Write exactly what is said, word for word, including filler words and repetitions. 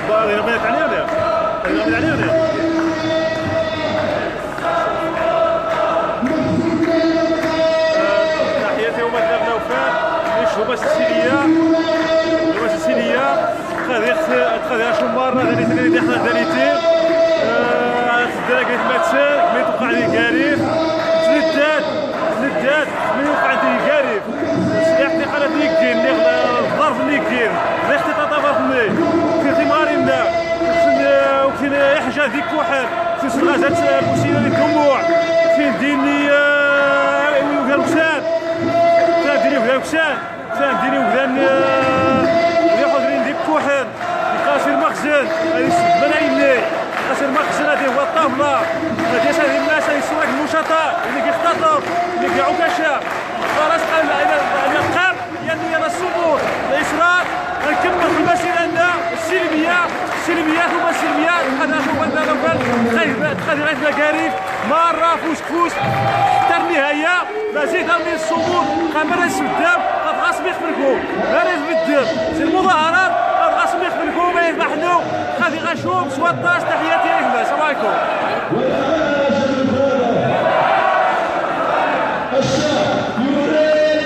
هذه بغيت عليه ولا هذه بغيت عليه ولا تحياتي هما دابا نوفل الشوبه السيسيليه الشوبه السيسيليه تخذ تخذ شمار هذه اللي حنا داليتي الدرجه ماتسال ملي توقع لي كاريف تنداد تنداد ملي وقع لي كاريف الاحتقالات اللي كاين الظرف اللي كاين الاختطافات اللي في ثمارنا وكاين اي حاجه ديك واحد في صغازات المسيره للجموع فين ديني وكان وكسان كان ديني وكان وكسان كان ديني وكان اللي حاضرين ديك واحد يقاسي المخزن هذه السبانه لي قاسي المخزن هذه هو الطابله هذه هذه الناس هذه السواق النشطاء اللي كيختطف اللي كيعوكاشا خلاص قال انا القام يعني انا الصبور الاصرار نكمل في المسيره عندنا السلميه السلميات هما السلميات انا نشوف ان انا تخلي غير مكاريف مره فوس فوس حتى النهايه مزيد من الصمود قام راس الدم قد غاصب يخبركم لا راس بالدم سي المظاهرات قد غاصب يخبركم ما يذبحنو غادي غنشوف سواد تحياتي